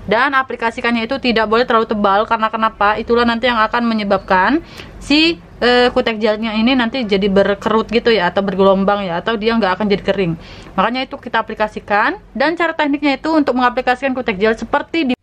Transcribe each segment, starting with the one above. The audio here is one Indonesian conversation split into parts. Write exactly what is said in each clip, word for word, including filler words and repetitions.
Dan aplikasikannya itu tidak boleh terlalu tebal, karena kenapa? Itulah nanti yang akan menyebabkan si uh, kutek gelnya ini nanti jadi berkerut gitu ya, atau bergelombang ya, atau dia nggak akan jadi kering. Makanya itu kita aplikasikan, dan cara tekniknya itu untuk mengaplikasikan kutek gel seperti di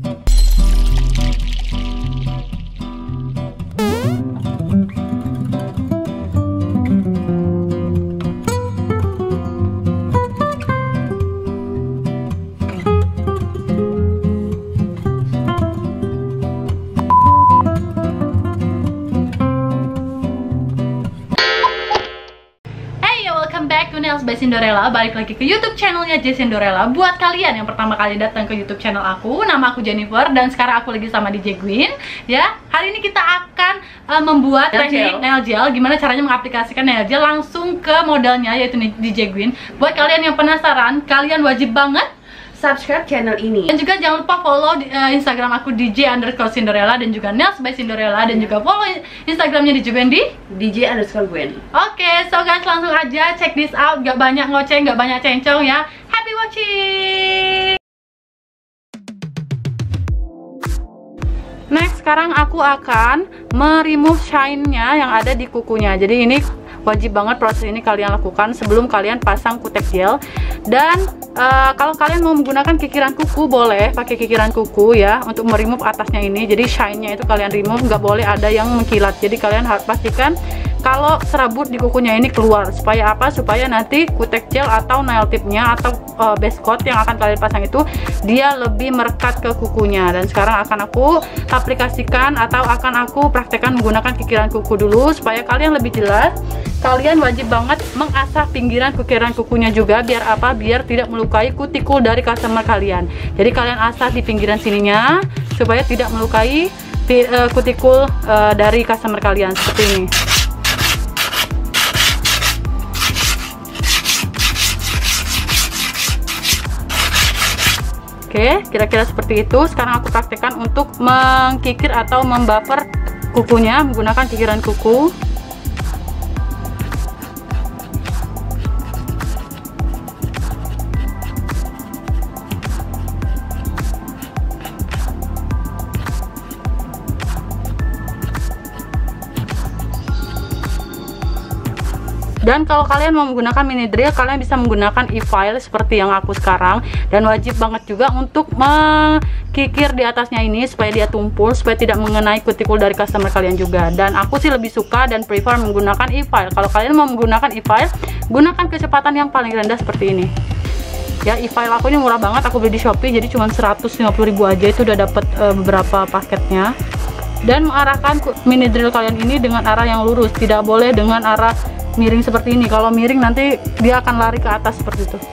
Nails by Cinderella. Balik lagi ke YouTube channelnya J Cinderella. Buat kalian yang pertama kali datang ke YouTube channel aku, nama aku Jennifer, dan sekarang aku lagi sama D J Gwyn. Ya, hari ini kita akan uh, membuat nail teknik gel. nail gel. Gimana caranya mengaplikasikan nail gel langsung ke modelnya, yaitu D J Gwyn. Buat kalian yang penasaran, kalian wajib banget subscribe channel ini, dan juga jangan lupa follow uh, Instagram aku D J underscore Cinderella, dan juga Nails by Cinderella, dan juga follow Instagramnya D J Gwen di D J underscore Gwen. Oke, okay, so guys, langsung aja check this out. Gak banyak ngoceh, gak banyak cencong ya. Happy watching. Next, sekarang aku akan meremove shine-nya yang ada di kukunya. Jadi ini wajib banget proses ini kalian lakukan sebelum kalian pasang kutek gel. Dan uh, kalau kalian mau menggunakan kikiran kuku, boleh pakai kikiran kuku ya untuk meremove atasnya ini. Jadi shine-nya itu kalian remove, nggak boleh ada yang mengkilat. Jadi kalian harus pastikan kalau serabut di kukunya ini keluar. Supaya apa? Supaya nanti kutek gel atau nail tipnya atau uh, base coat yang akan kalian pasang itu dia lebih merekat ke kukunya. Dan sekarang akan aku aplikasikan atau akan aku praktekkan menggunakan kikiran kuku dulu supaya kalian lebih jelas. Kalian wajib banget mengasah pinggiran kikiran kukunya juga, biar apa? Biar tidak melukai kutikul dari customer kalian. Jadi kalian asah di pinggiran sininya supaya tidak melukai uh, kutikul uh, dari customer kalian seperti ini. Oke, kira-kira seperti itu. Sekarang aku praktekkan untuk mengkikir atau membuffer kukunya menggunakan kikiran kuku. Dan kalau kalian mau menggunakan mini drill, kalian bisa menggunakan e-file seperti yang aku sekarang. Dan wajib banget juga untuk mengkikir di atasnya ini supaya dia tumpul, supaya tidak mengenai kutikul dari customer kalian juga. Dan aku sih lebih suka dan prefer menggunakan e-file. Kalau kalian mau menggunakan e-file, gunakan kecepatan yang paling rendah seperti ini. Ya, e-file aku ini murah banget, aku beli di Shopee, jadi cuma seratus lima puluh ribu aja itu udah dapat uh, beberapa paketnya. Dan mengarahkan mini drill kalian ini dengan arah yang lurus, tidak boleh dengan arah miring seperti ini. Kalau miring nanti dia akan lari ke atas seperti itu.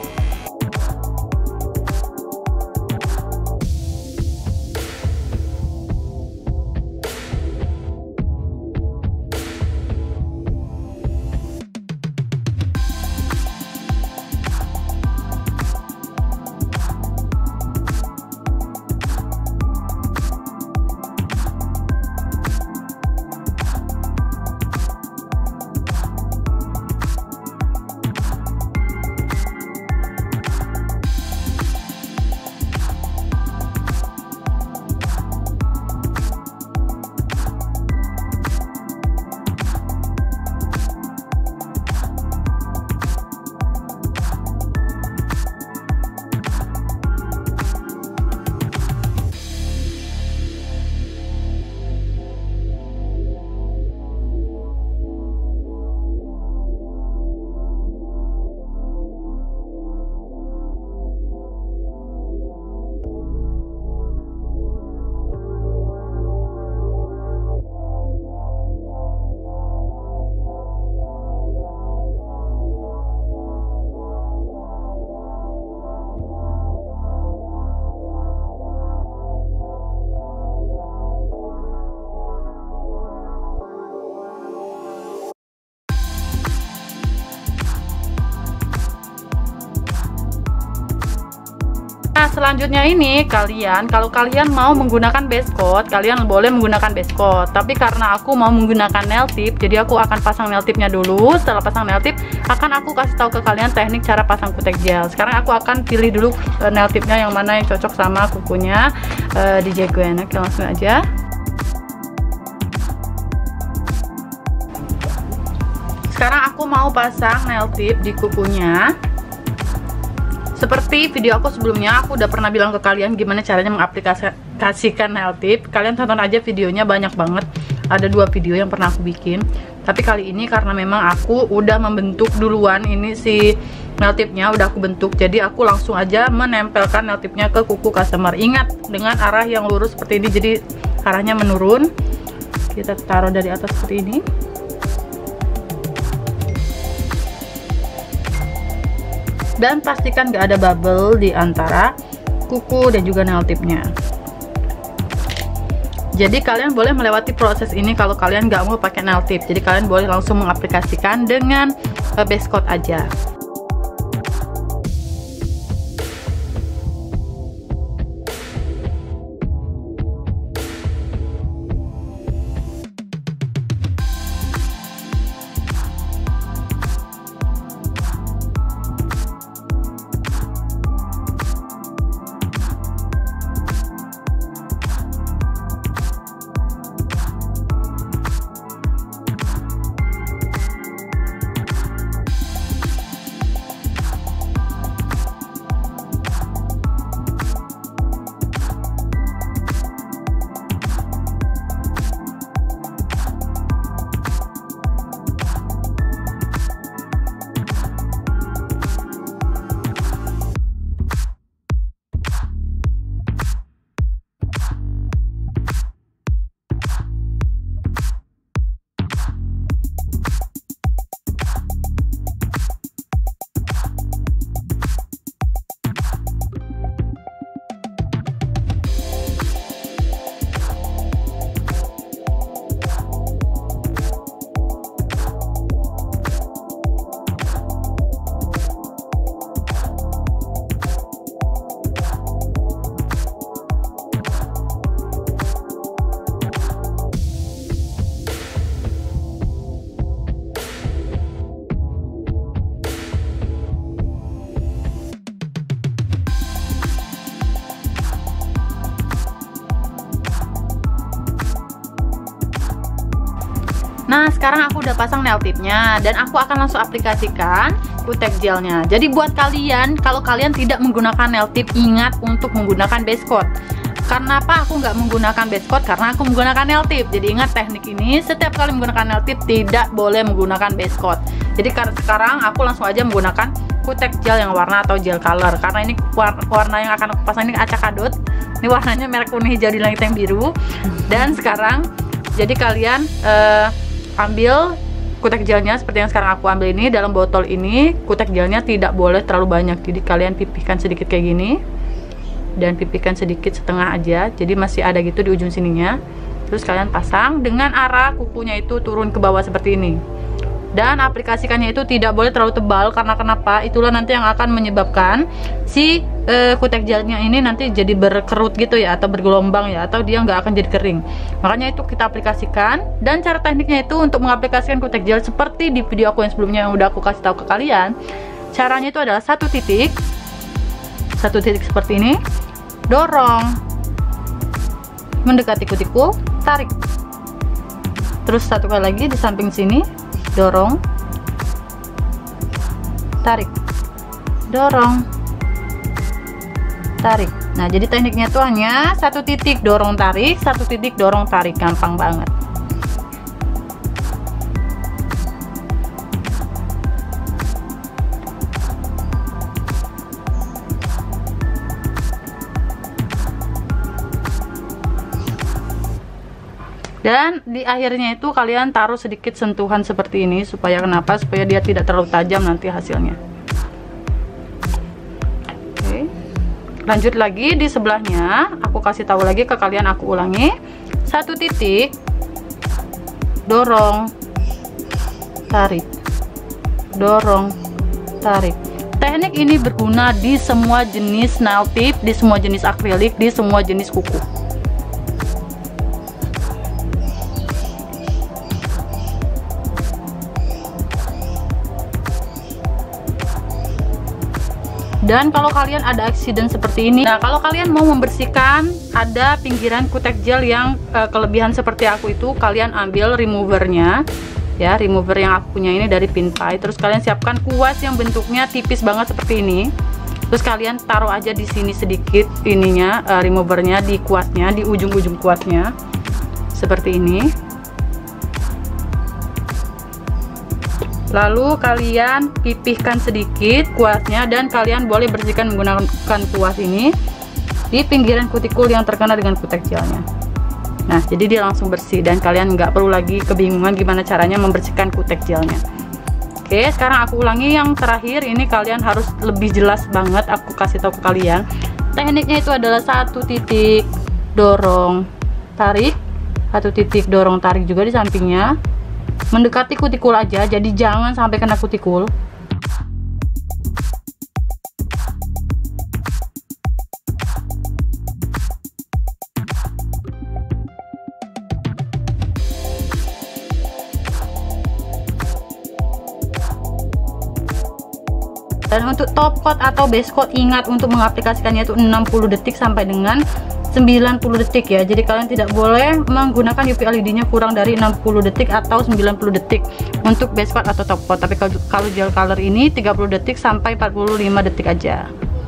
Nah, selanjutnya ini kalian, kalau kalian mau menggunakan base coat, kalian boleh menggunakan base coat. Tapi karena aku mau menggunakan nail tip, jadi aku akan pasang nail tipnya dulu. Setelah pasang nail tip, akan aku kasih tahu ke kalian teknik cara pasang kutek gel. Sekarang aku akan pilih dulu uh, nail tipnya yang mana yang cocok sama kukunya uh, D J Gwen. Oke, langsung aja. Sekarang aku mau pasang nail tip di kukunya. Seperti video aku sebelumnya, aku udah pernah bilang ke kalian gimana caranya mengaplikasikan nail tip. Kalian tonton aja videonya, banyak banget. Ada dua video yang pernah aku bikin. Tapi kali ini karena memang aku udah membentuk duluan ini si nail tipnya, udah aku bentuk. Jadi aku langsung aja menempelkan nail tipnya ke kuku customer. Ingat, dengan arah yang lurus seperti ini, jadi arahnya menurun. Kita taruh dari atas seperti ini. Dan pastikan gak ada bubble di antara kuku dan juga nail tipnya. Jadi kalian boleh melewati proses ini kalau kalian gak mau pakai nail tip. Jadi kalian boleh langsung mengaplikasikan dengan base coat aja. Nah, sekarang aku udah pasang nail tipnya dan aku akan langsung aplikasikan kutek gelnya. Jadi buat kalian, kalau kalian tidak menggunakan nail tip, ingat untuk menggunakan base coat. Kenapa aku nggak menggunakan base coat? Karena aku menggunakan nail tip. Jadi ingat teknik ini, setiap kali menggunakan nail tip tidak boleh menggunakan base coat. Jadi sekarang aku langsung aja menggunakan kutek gel yang warna atau gel color. Karena ini warna yang akan aku pasang ini acak adut. Ini warnanya merek kuning hijau di langit yang biru. Dan sekarang jadi kalian uh, ambil kutek gelnya seperti yang sekarang aku ambil ini dalam botol ini. Kutek gelnya tidak boleh terlalu banyak, jadi kalian pipihkan sedikit kayak gini dan pipihkan sedikit setengah aja, jadi masih ada gitu di ujung sininya. Terus kalian pasang dengan arah kukunya itu turun ke bawah seperti ini. Dan aplikasikannya itu tidak boleh terlalu tebal, karena kenapa? Itulah nanti yang akan menyebabkan si uh, kutek gelnya ini nanti jadi berkerut gitu ya, atau bergelombang ya, atau dia nggak akan jadi kering. Makanya itu kita aplikasikan. Dan cara tekniknya itu untuk mengaplikasikan kutek gel seperti di video aku yang sebelumnya yang udah aku kasih tahu ke kalian. Caranya itu adalah satu titik, satu titik seperti ini, dorong mendekati kutiku, tarik. Terus satu kali lagi di samping sini, dorong, tarik, dorong, tarik. Nah, jadi tekniknya tuh hanya satu titik dorong tarik, satu titik dorong tarik, gampang banget. Dan di akhirnya itu kalian taruh sedikit sentuhan seperti ini, supaya kenapa? Supaya dia tidak terlalu tajam nanti hasilnya. Oke, lanjut lagi di sebelahnya, aku kasih tahu lagi ke kalian, aku ulangi. Satu titik, dorong, tarik, dorong, tarik. Teknik ini berguna di semua jenis nail tip, di semua jenis akrilik, di semua jenis kuku. Dan kalau kalian ada accident seperti ini, nah kalau kalian mau membersihkan, ada pinggiran kutek gel yang uh, kelebihan seperti aku itu, kalian ambil removernya, ya, remover yang aku punya ini dari Pinpai. Terus kalian siapkan kuas yang bentuknya tipis banget seperti ini. Terus kalian taruh aja di sini sedikit ininya, uh, removernya di kuasnya, di ujung-ujung kuasnya, seperti ini. Lalu kalian pipihkan sedikit kuasnya dan kalian boleh bersihkan menggunakan kuas ini di pinggiran kutikul yang terkena dengan kutek gelnya. Nah, jadi dia langsung bersih dan kalian nggak perlu lagi kebingungan gimana caranya membersihkan kutek gelnya. Oke, sekarang aku ulangi yang terakhir. Ini kalian harus lebih jelas banget aku kasih tahu ke kalian. Tekniknya itu adalah satu titik dorong tarik, satu titik dorong tarik juga di sampingnya. Mendekati kutikul aja, jadi jangan sampai kena kutikul. Dan untuk top coat atau base coat, ingat untuk mengaplikasikannya itu enam puluh detik sampai dengan sembilan puluh detik ya. Jadi kalian tidak boleh menggunakan U V L E D nya kurang dari enam puluh detik atau sembilan puluh detik untuk base coat atau top coat. Tapi kalau, kalau gel color ini tiga puluh detik sampai empat puluh lima detik aja.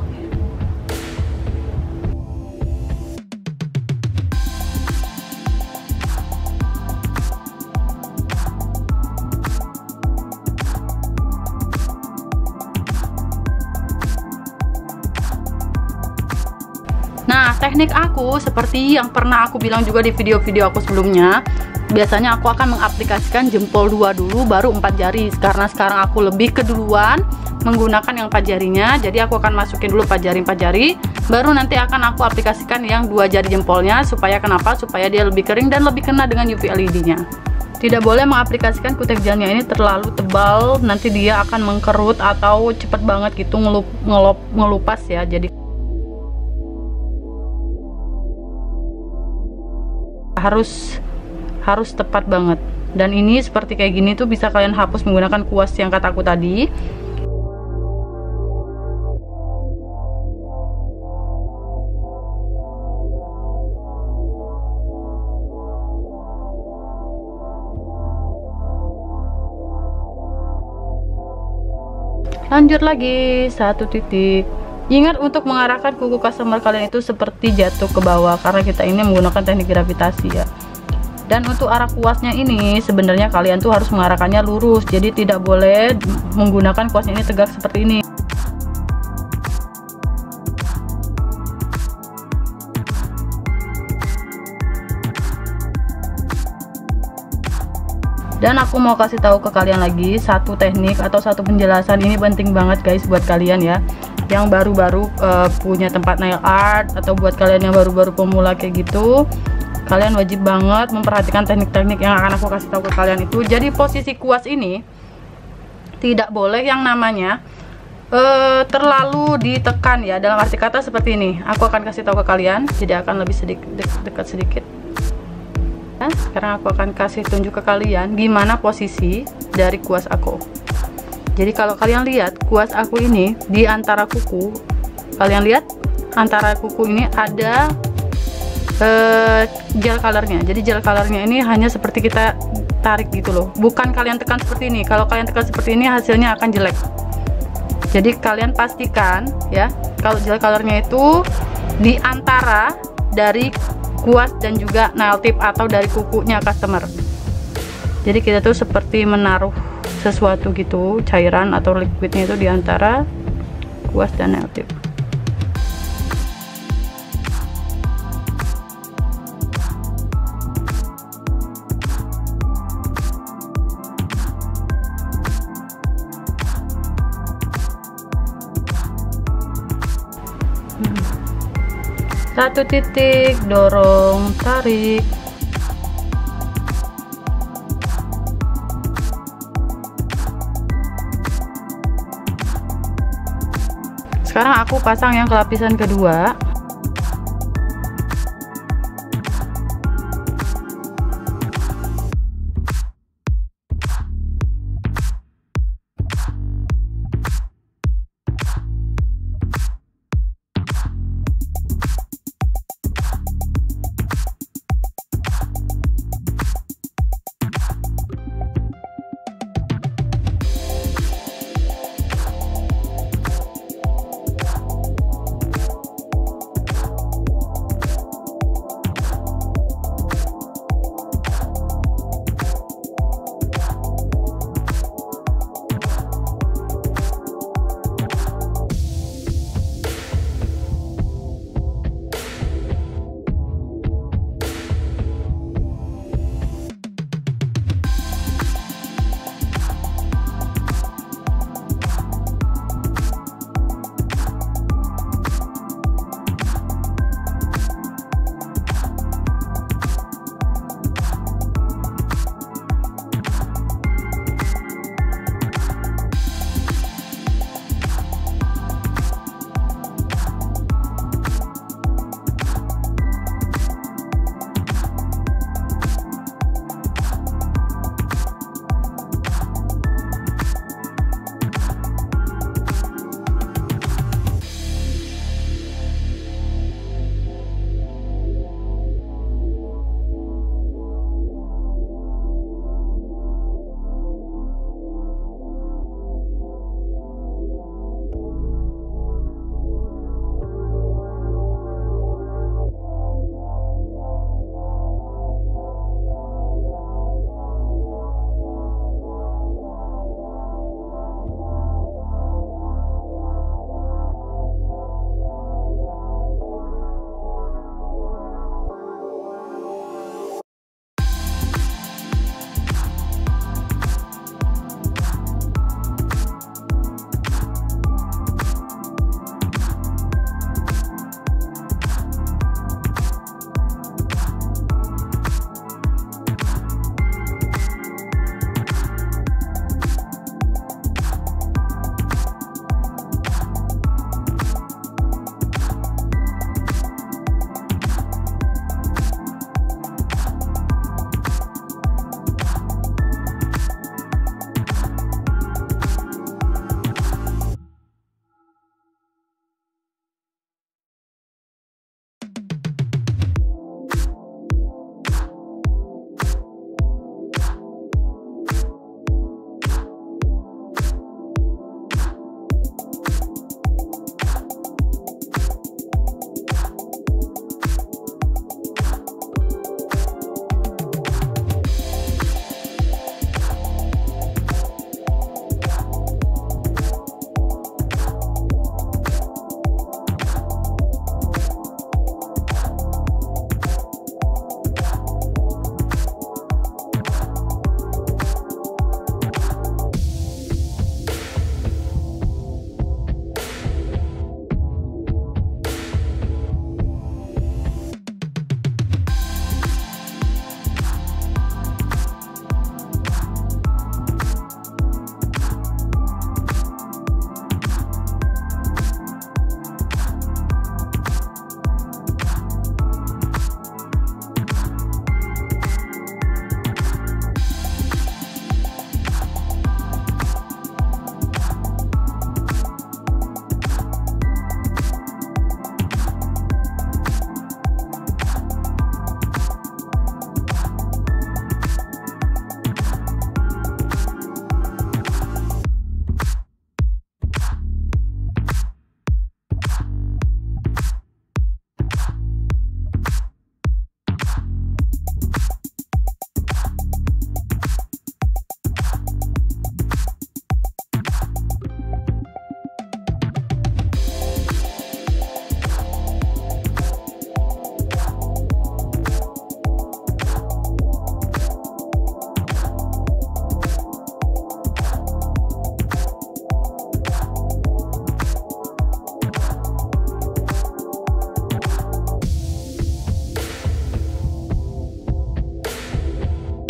Nah, teknik aku seperti yang pernah aku bilang juga di video-video aku sebelumnya, biasanya aku akan mengaplikasikan jempol dua dulu baru empat jari. Karena sekarang aku lebih keduluan menggunakan yang empat jarinya, jadi aku akan masukin dulu empat jari empat jari, baru nanti akan aku aplikasikan yang dua jari jempolnya. Supaya kenapa? Supaya dia lebih kering dan lebih kena dengan U V L E D nya. Tidak boleh mengaplikasikan kutek gelnya ini terlalu tebal, nanti dia akan mengkerut atau cepet banget gitu ngelup, ngelup, ngelupas ya. Jadi harus harus tepat banget. Dan ini seperti kayak gini tuh bisa kalian hapus menggunakan kuas yang kataku tadi. Lanjut lagi satu titik. Ingat untuk mengarahkan kuku customer kalian itu seperti jatuh ke bawah, karena kita ini menggunakan teknik gravitasi ya. Dan untuk arah kuasnya ini sebenarnya kalian tuh harus mengarahkannya lurus, jadi tidak boleh menggunakan kuasnya ini tegak seperti ini. Dan aku mau kasih tahu ke kalian lagi satu teknik atau satu penjelasan, ini penting banget guys buat kalian ya yang baru-baru uh, punya tempat nail art, atau buat kalian yang baru-baru pemula kayak gitu, kalian wajib banget memperhatikan teknik-teknik yang akan aku kasih tahu ke kalian itu. Jadi posisi kuas ini tidak boleh yang namanya uh, terlalu ditekan ya, dalam arti kata seperti ini. Aku akan kasih tahu ke kalian, jadi akan lebih sedikit de dekat sedikit. Nah, sekarang aku akan kasih tunjuk ke kalian gimana posisi dari kuas aku. Jadi kalau kalian lihat kuas aku ini di antara kuku, kalian lihat antara kuku ini ada uh, gel colornya. Jadi gel colornya ini hanya seperti kita tarik gitu loh, bukan kalian tekan seperti ini. Kalau kalian tekan seperti ini hasilnya akan jelek. Jadi kalian pastikan ya, kalau gel colornya itu di antara dari kuas dan juga nail tip atau dari kukunya customer. Jadi kita tuh seperti menaruh sesuatu gitu, cairan atau liquidnya itu di antara kuas dan nail tip. hmm. Satu titik dorong tarik. Sekarang aku pasang yang ke lapisan kedua.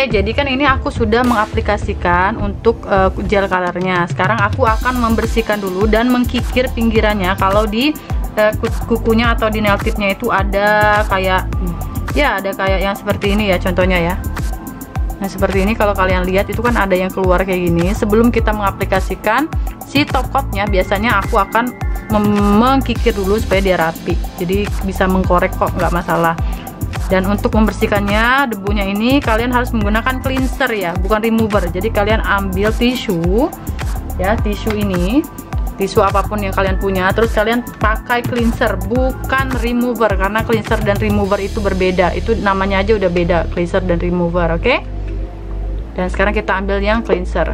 Jadi kan ini aku sudah mengaplikasikan untuk uh, gel colornya. Sekarang aku akan membersihkan dulu dan mengkikir pinggirannya. Kalau di uh, kukunya atau di nail tipnya itu ada kayak ya ada kayak yang seperti ini ya contohnya ya. Nah seperti ini kalau kalian lihat itu kan ada yang keluar kayak gini. Sebelum kita mengaplikasikan si top coatnya biasanya aku akan mengkikir dulu supaya dia rapi. Jadi bisa mengkorek kok, nggak masalah. Dan untuk membersihkannya debunya ini kalian harus menggunakan cleanser ya, bukan remover. Jadi kalian ambil tisu ya, tisu ini, tisu apapun yang kalian punya, terus kalian pakai cleanser, bukan remover, karena cleanser dan remover itu berbeda. Itu namanya aja udah beda, cleanser dan remover, oke? Okay? Dan sekarang kita ambil yang cleanser.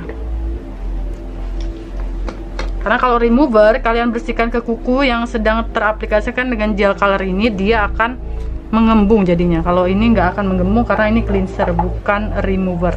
Karena kalau remover kalian bersihkan ke kuku yang sedang teraplikasikan dengan gel color ini, dia akan mengembung jadinya. Kalau ini nggak akan mengembung karena ini cleanser bukan remover.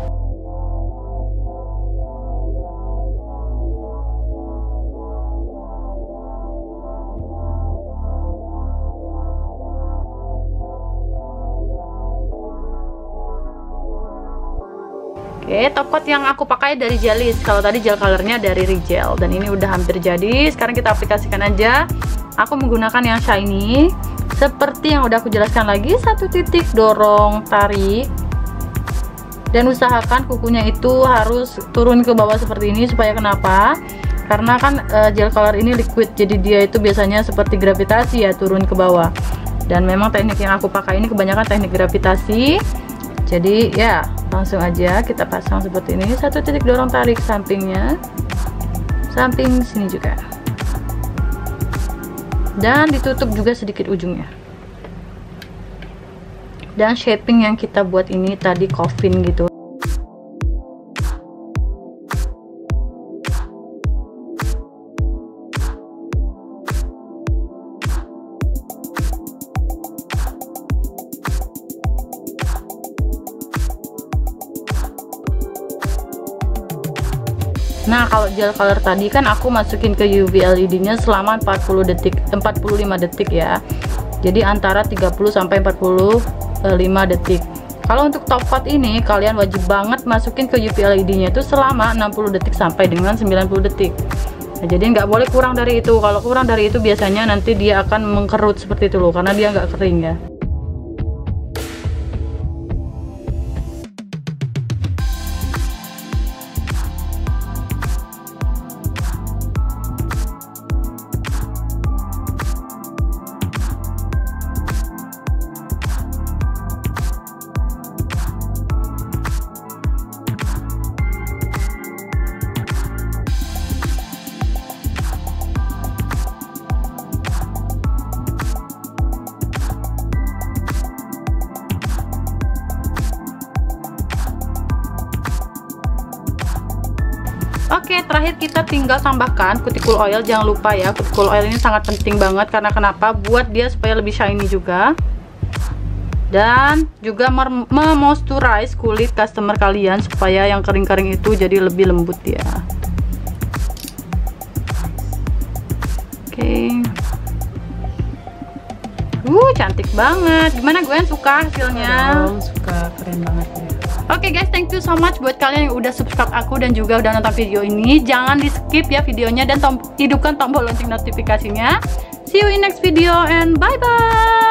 Oke, top coat yang aku pakai dari Jellies. Kalau tadi gel colornya dari Rigel, dan ini udah hampir jadi. Sekarang kita aplikasikan aja. Aku menggunakan yang shiny. Seperti yang udah aku jelaskan lagi, satu titik, dorong, tarik, dan usahakan kukunya itu harus turun ke bawah seperti ini. Supaya kenapa? Karena kan e, gel color ini liquid, jadi dia itu biasanya seperti gravitasi ya, turun ke bawah. Dan memang teknik yang aku pakai ini kebanyakan teknik gravitasi. Jadi ya langsung aja kita pasang seperti ini, satu titik, dorong, tarik sampingnya, samping sini juga. Dan ditutup juga sedikit ujungnya. Dan shaping yang kita buat ini tadi coffin gitu. Nah, kalau gel color tadi kan aku masukin ke U V L E D-nya selama empat puluh detik, empat puluh lima detik ya. Jadi antara tiga puluh sampai empat puluh lima detik. Kalau untuk top coat ini kalian wajib banget masukin ke U V L E D-nya itu selama enam puluh detik sampai dengan sembilan puluh detik. Nah, jadi nggak boleh kurang dari itu. Kalau kurang dari itu biasanya nanti dia akan mengkerut seperti itu loh, karena dia nggak kering ya. Oke, terakhir kita tinggal tambahkan cuticle oil. Jangan lupa ya, cuticle oil ini sangat penting banget. Karena kenapa? Buat dia supaya lebih shiny juga. Dan juga memoisturize kulit customer kalian supaya yang kering-kering itu jadi lebih lembut ya. Oke. Uh, cantik banget. Gimana Gwen, suka hasilnya? Oh, suka, keren banget ya. Oke okay guys, thank you so much buat kalian yang udah subscribe aku dan juga udah nonton video ini. Jangan di skip ya videonya dan tom hidupkan tombol lonceng notifikasinya. See you in next video and bye bye.